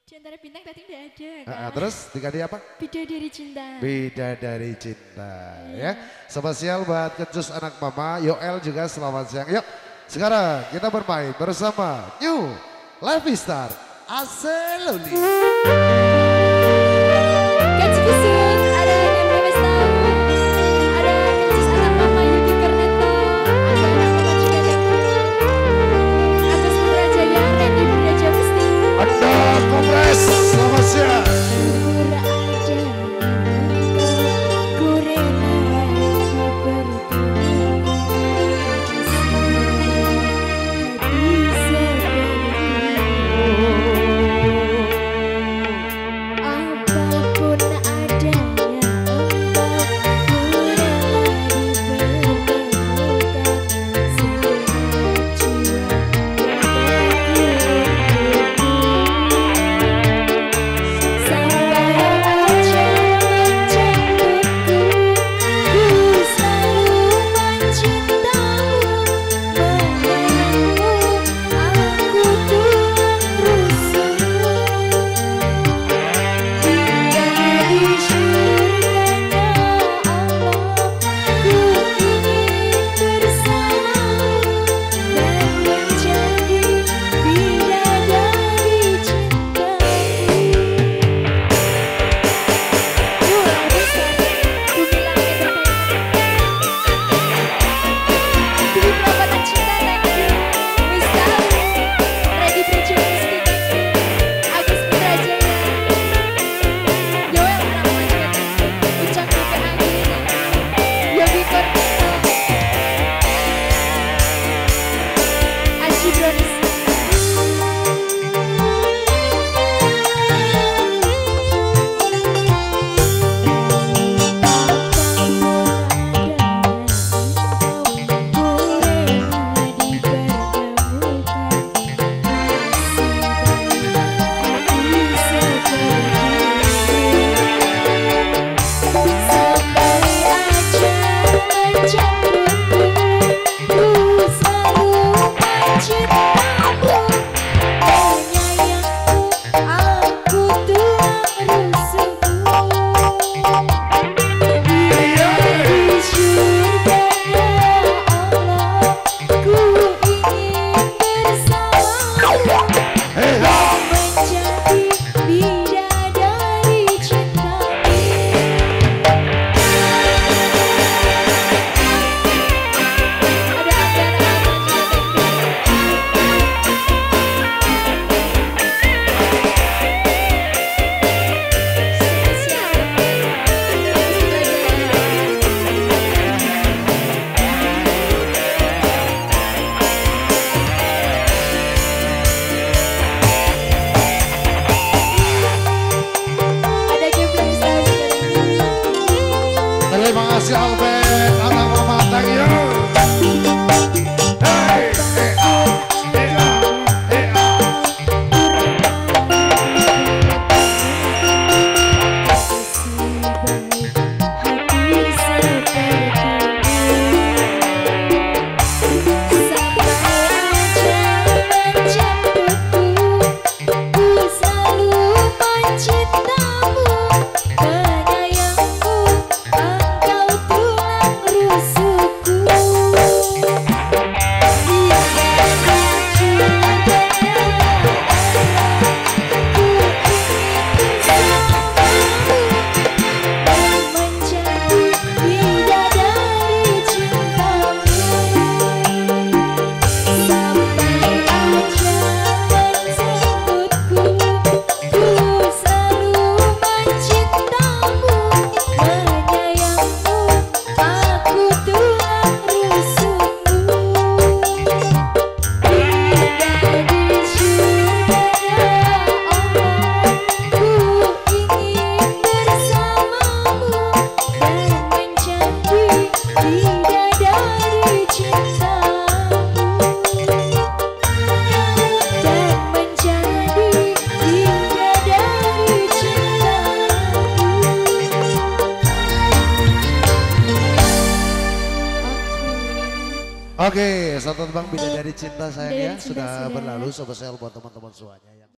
Di antara bintang tadi tidak ada kan? Terus diganti apa? Bidadari Cinta. Bidadari Cinta ya. Spesial buat Kecus anak mama, Yoel juga selamat siang. Yuk sekarang kita bermain bersama New Live Star Aseluli. Selamat siang. Terima kasih Albert, anak mama, thank you. Oke, satu tebang Bidadari Cinta sayang ya, sudah berlalu spesial buat teman-teman semuanya.